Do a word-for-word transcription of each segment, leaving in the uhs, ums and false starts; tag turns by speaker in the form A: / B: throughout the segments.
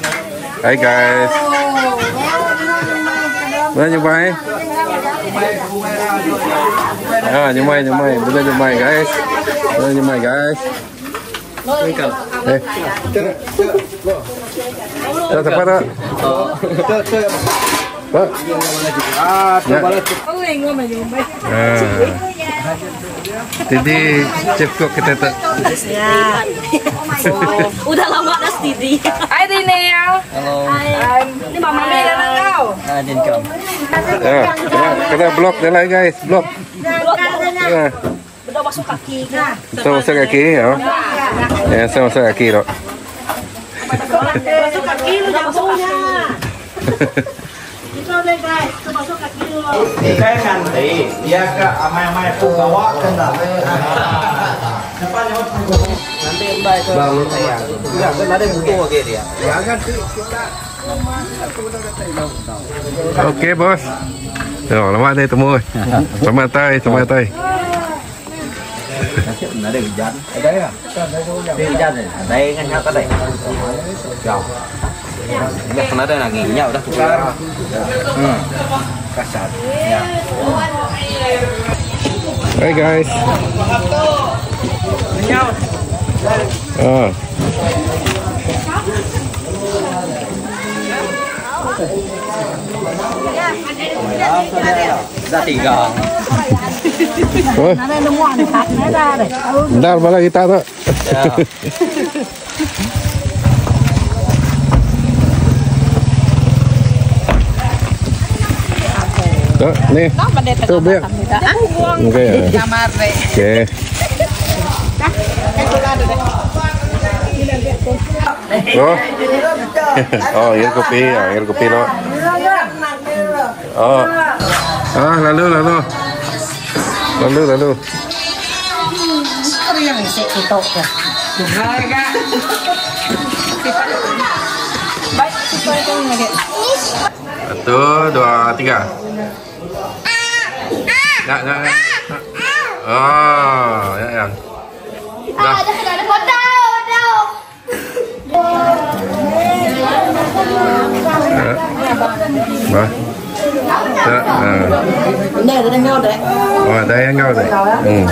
A: Hai guys. Boleh nyumai? Ah, nyumai, nyumai. Boleh nyumai guys. Boleh nyumai guys. Eh. Tak tepat tak? Pak. Ah, tepat. Tidi chef kok kita tak.
B: Ya. Udah lama dah Tidi.
C: Hai Tini.
D: Halo.
C: Hai. Ini Mama Mega dan kau.
D: Ah, din kau.
A: Ya, kita blok dia lah guys, blok. Ya.
B: Udah masuk kaki kan.
A: Saya masuk kaki ya. Ya, saya masuk kaki loh.
B: Masuk kaki lu jangan masuknya. Itu deh guys, masuk kaki lu.
E: Ini kayak nanti dia ke amai-amai pun bawa kan tak.
D: Nanti mbak itu bangun saya. Enggak, kan ada buku lagi dia.
E: Ya kan kita
A: Oke bos. Tuh, lama deh temu. Selamat tay, selamat tay.
D: Ada hujan. Ada ya? Ada hujan nih. Ada yang nyata deh. Jauh. Enggak pernah ada lagi. Nya udah tukar. Hmm. Kasar. Ya.
A: Hai guys. Ah.
D: Sudah tiga.
A: Oh. Bentar malah kita tuh.
D: Ya.
A: Tuh, nih. Tuh, biar. Oke. Oke. Oh. Oh, air kopi, air kopi lo. Oh. Ah, lalu lalu. Lalu lalu. Satu, dua, tiga. Ya, ya, ya. Oh, ya, ya. Dah. Bah.
B: Ini ada yang ngau deh.
A: Oh, ada yang ngau deh. Hmm.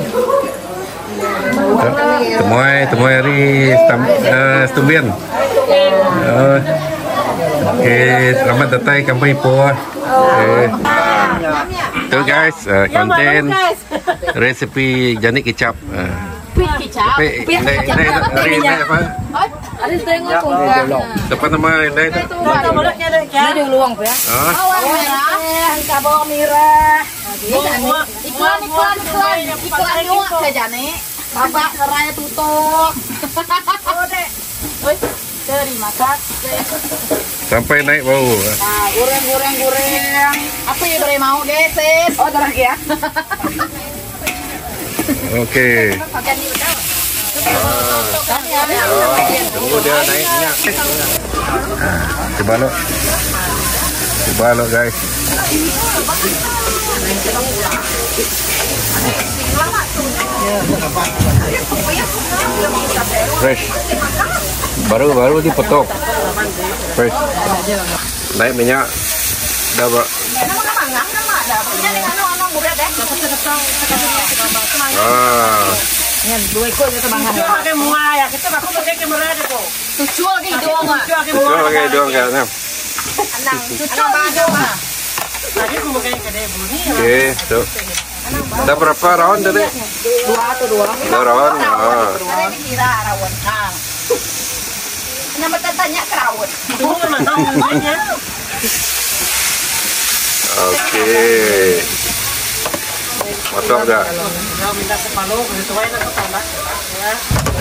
A: Temuai, temuai hari stam, uh, Stumbian. Uh, Oke, selamat datang di Kampung Ipoh. Okay. Tuh guys, uh, konten resepi janik kicap. Uh.
B: Kicap.
A: Tapi, ini, ini, hari ini apa?
B: Ada tengok kok.
A: Siapa nama ini itu?
B: Ada mulutnya deh. Ada luang ya.
A: Oh.
B: Merah, sabong merah. Iklan, iklan, iklan, iklan nyuak saja nih. Babak seraya tutup. Oh dek. Oi, terima kasih.
A: Sampai naik bau.
B: Nah, goreng, goreng, goreng. Apa ya boleh mau geses? Oh, terang ya.
A: Oke. Tunggu dia naik minyak. Coba lo. Coba lo guys. Fresh. Baru baru dipotong. Fresh. Naik minyak. Dah bak. Ah.
B: Yan, dua ekor kita bangga. Kita pakai muai ya, kita pakai pakai kamera deh kok. Tujuh lagi doang ah.
A: Tujuh lagi doang kan.
B: Anang, tujuh lagi doang. Tadi aku mau kayak kedai bunyi.
A: Oke, tuh. Ada berapa round tadi?
B: Dua atau dua.
A: Dua round. Ah.
B: Ini kira rawon. Nah. Nama tanya kerawon. Tunggu memang namanya.
A: Oke. Mantap dah.
B: Minta separuh, sesuai dengan kepala. Ya.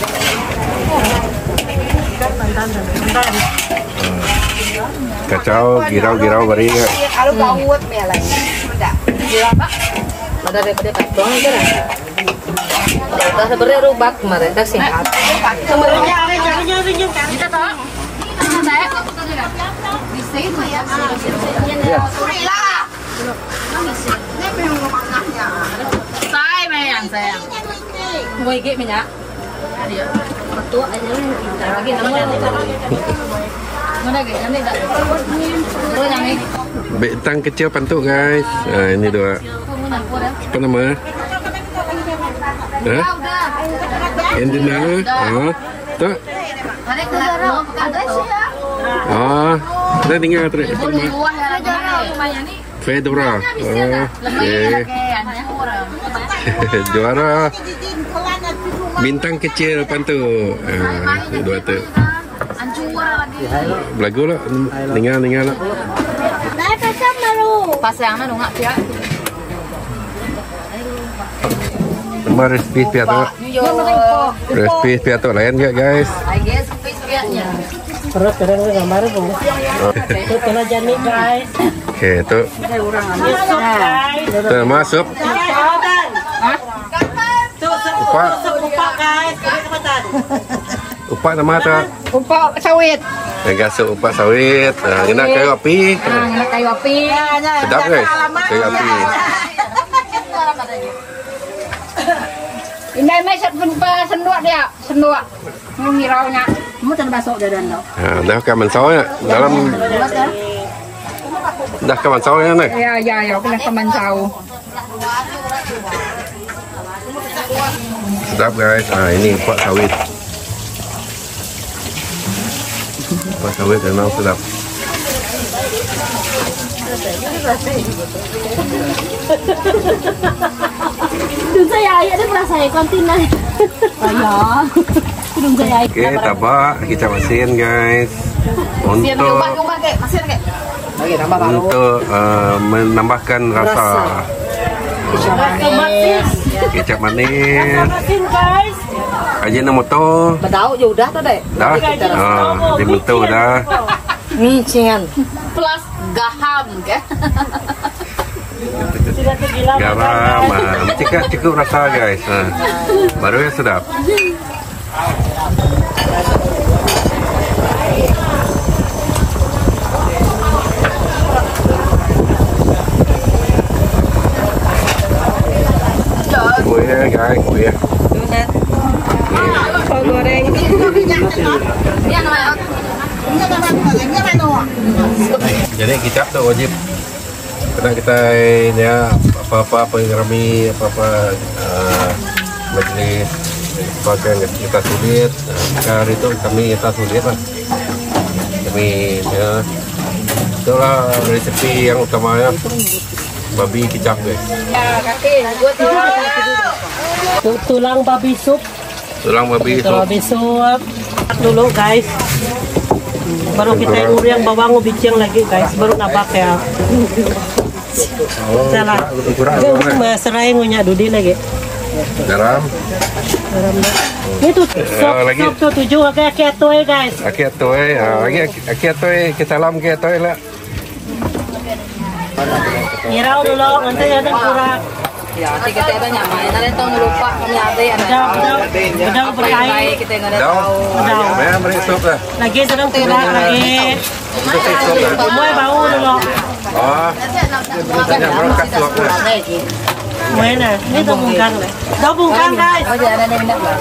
A: Kacau, girau-girau beri.
B: Kalau bawut meleng. Sudah. Gila, Pak. Ada daripada kacang itu kan. Kita sebenarnya rubak kemarin, dah sehat. Sebenarnya kita tahu. Saya bisa itu ya. Sai yang sayang. Mau ikut minyak? Ada. Betul aja lagi namanya.
A: Bintang kecil pantuk guys. Nah, ini dua. Apa nama? Hah? Endina. Ah, tu. Ah, ada tinggal terus. Fedora. Oh, okay. Juara bintang kecil pantuk. Ah, dua tu. Belagu lah, tinggal tinggal lah.
B: Pasang mana nggak pihak?
A: Nama resipi pihak tu. Resipi pihak tu lain juga guys.
B: I guess pihaknya.
F: Terus kadang gambar tu. Itu kena jani guys.
A: Okay, tu. Tu nama sup. Upak.
F: Upak guys.
A: Upak nama tu.
B: Upak sawit.
A: Jaga sup upak sawit. Nah, kena kayu api.
B: Kena kayu api.
A: Sedap guys. Kayu api.
B: Ini macam pempa senduak dia, senduak. Ngiraunya. Kamu tak masuk dalam tu.
A: Ha, dah kan mansau dalam dah kan mansau ni.
B: Ya, ya, ya, kena kemansau.
A: Sedap guys. Ah, ini upak sawit. Upak sawit memang sedap.
F: Hidung saya ayah dia pernah saya kontin lah. Ayah. Hidung saya ayah.
A: Oke, tabak kita masin guys. Untuk untuk uh, menambahkan rasa. Kecap manis.
F: Guys.
A: Ajinomoto.
B: Bedau je udah tu deh.
A: Dah. Ah, dibentuk dah.
B: Ni cian. Plus gaham ke?
A: Garam, ah, cukup cukup rasa guys. Ah, baru yang sedap. Kuih guys, kuih.
B: Goreng.
A: Jadi kicap tu wajib. Karena kita ini ya apa-apa pengerami apa-apa uh, majlis sebagian kita sulit. Nah, kali itu kami kita sulit lah. Kami ya itulah resepi yang utamanya babi kicap guys.
B: Ya, kaki buat tu.
F: Tulang babi sup.
A: Tulang babi
F: Tulang babi sup. Dulu guys. Baru kita yang yang bawang bincang lagi guys. Baru nabak ya.
A: Oh,
F: Salah.
A: kurang
F: Mas serai ngunya dudi lagi.
A: garam.
F: Garam dah. Ini tuh sop
A: lagi.
F: sop tuh tujuh agak kayak toy guys.
A: Aki atoy, ah, lagi aki atoy kita salam aki atoy lah.
F: Irau dulu nanti ada kurang.
B: Ya, kita ada nyamai. Nanti tahu lupa kami ada yang
F: Udah udah udah berkait.
B: kita nggak ada
A: Daun,
B: tahu.
F: Daun.
A: mana beri sup lah.
F: Lagi sedang kurang lagi.
A: Itu saya sup lah.
F: Mulai bau dulu.
A: Oh, tanya berangkat sup lah.
F: Mana? Ini tuh bungkang deh. Dah bungkang guys.
B: Oh, jangan ada minat lah.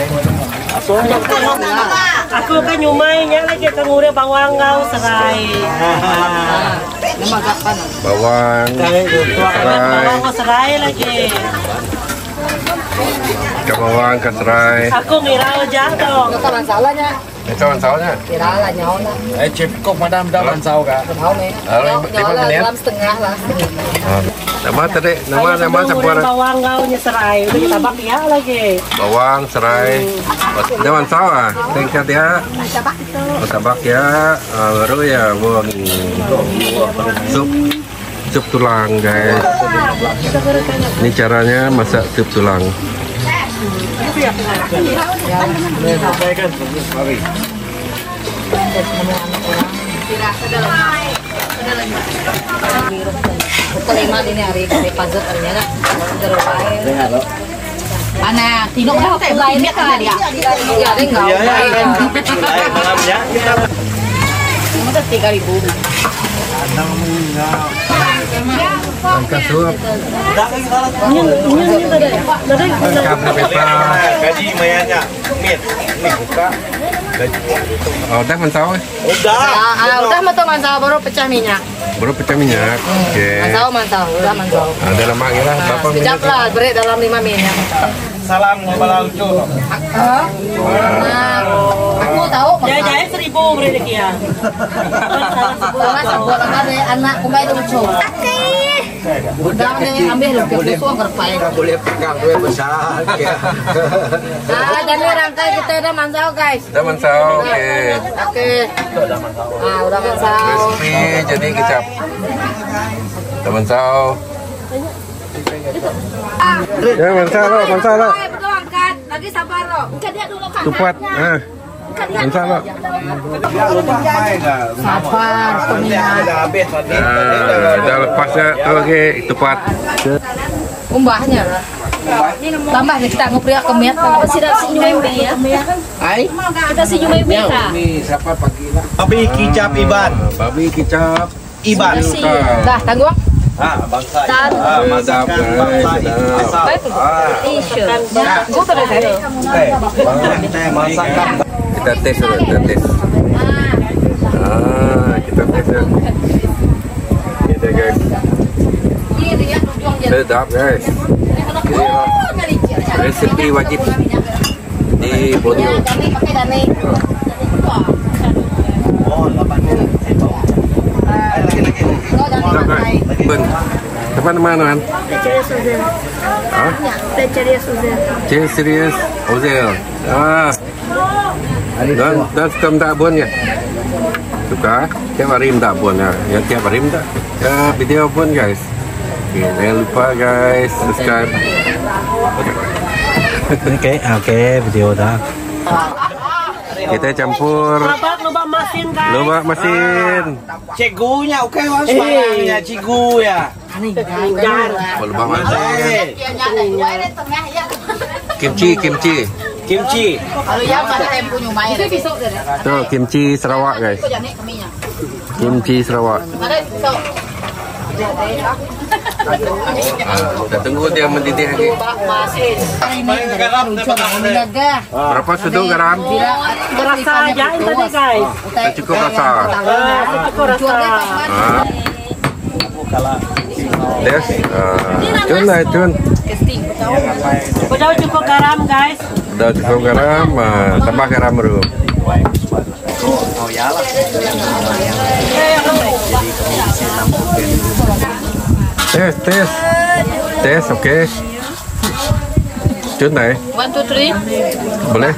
F: Aku kan nyumainya lagi kangure bawang ngau serai.
B: Nama kapan?
A: Bawang, serai,
F: Bawang ngau serai lagi.
A: ke bawang, ke serai.
F: Aku ngirau jatuh.
B: Itu masalahnya.
A: Itu masalahnya.
B: Kira lah nyawa lah.
E: Eh, cukup madam dalam sau kak.
B: Tahu nih.
A: Halo,
B: Nyawa lah dalam setengah lah.
A: Nama tadi, nama nama campur.
F: Bawang ngau nya serai. Udah kita bak ya lagi.
A: Bawang, serai. Jangan salah, tingkat ya. Oh, tabak ya, ah, baru ya buang sup sup tulang guys. Ini caranya masak sup tulang.
B: Kelima ini hari hari pazut artinya kan. Ana tinok dah aku lain dia kan dia. Ya dia enggak.
E: Malamnya kita
B: Udah tiga ribu.
A: Angkat suap.
F: Nanti
A: Angkat pepes.
E: gaji mayanya mit ini buka
A: Oh, udah mantau.
E: Udah.
B: Ah, udah mantau mantau baru pecah minyak.
A: Baru pecah minyak. Oke.
B: Mantau mantau, udah mantau.
A: Ada lama lah, berapa menit?
B: Sekejap lah, beri dalam lima menit.
E: Salam ngobrol lucu.
B: Nah, aku tahu.
F: Ya, jahit seribu beri lagi ya.
B: Sama sebuah lembar dari anak kumai lucu. Udah nih ambil lu ke susu berpain.
D: Boleh pegang gue besar.
B: Ah, jadi rangkai kita udah mantau guys.
A: Udah mantau, oke.
B: Oke. Ah, udah mantau.
A: Crispy jadi kecap. Udah mantau. Ya mantau lo, mantau lo.
C: Betul angkat. Lagi sabar lo. Angkat dia dulu kan.
A: Tupat. Ah. Mantau lo.
B: Sabar, peminat.
E: Udah habis tadi.
A: Nah, udah lepas ya. Oke, tupat.
B: Umbahnya lah. Tambah nih kita ngopriak kemiat. Apa sih dah si Nyumembe ya?
E: Hai.
B: Kita si Nyumembe kah?
E: Babi kicap Iban.
A: Babi kicap.
E: Iban.
B: Dah, tanggung.
E: Ah, bangsa.
B: Tan.
E: Ah, masakan bangsa. Asal.
B: T-shirt. Gua pada tadi.
E: Oke. Masakan.
A: Kita tes dulu, kita tes. Ah, kita tes dulu. Kita guys. Sedap guys. Resepi wajib di Borneo.
B: Pakai dane.
E: Oh, delapan puluh.
A: Sedap guys. Ben. Teman mana kan? Ah? C Serious Ozel. Ah. Dan dan sistem tak bun ya. Suka? Tiap hari tak bun ya. Ya tiap hari tak. Ya video pun guys. Oke, jangan lupa guys subscribe.
E: Oke, oke, video dah.
A: Kita campur
F: Lubak, lubak mesin guys.
A: lubak mesin.
E: Cigunya oke mas, barangnya cigu ya.
F: Jar.
A: Oh, lubak mesin. Kimchi, kimchi.
E: Kimchi.
B: Kalau yang ada tempo nyumai. Itu pisau deh.
A: Tuh kimchi Sarawak guys.
B: Kau jangan keminya.
A: Kimchi Sarawak.
B: Ada pisau.
A: Ah, kita tunggu dia mendidih lagi.
B: Masih. Ini garam menjaga.
A: Berapa sudut garam?
F: Berasa jahit tadi guys.
A: Kita cukup rasa.
F: Eh, cukup rasa.
A: Ah. Des, ah, cun lah cun.
F: Udah cukup garam guys.
A: Udah cukup garam, ah, tambah garam baru. Tes, tes, tes, oke. Cun này,
B: One two three.
A: boleh?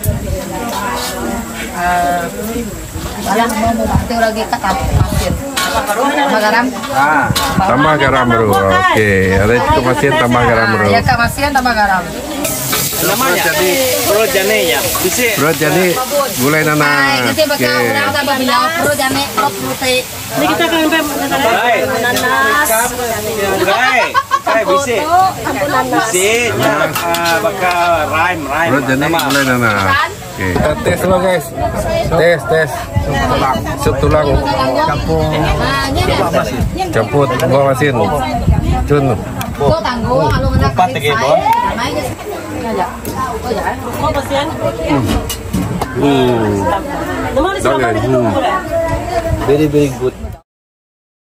B: Yang mau bantu lagi kata masin. Tambah garam.
E: Ah,
A: Tambah garam baru. Oke, ada cukup masin tambah garam baru.
B: Ya kak masin tambah garam.
E: namanya. Bro jane ya. Bisa.
A: Bro jadi gulai
B: Nah,
A: nanas.
B: itu bakal
A: Oke.
B: orang tambah bilang perlu jane perlu putih.
F: Ini kita kan
E: Hai.
F: nanas.
E: Hai. Hai bisa. Bisa. Ah, bakal rhyme rhyme.
A: Bro jadi gulai nanas. Oke. Kita tes dulu guys. Tes tes. Sup tulang. Campur.
B: Nah, ini
A: Campur buah masin. Cun.
B: Kau tangguh kalau nak
E: Empat tiga bon.
F: Mau pasien?
A: Hmm.
F: Naman
A: Dami.
F: siapa
A: Hmm.
E: Very very good.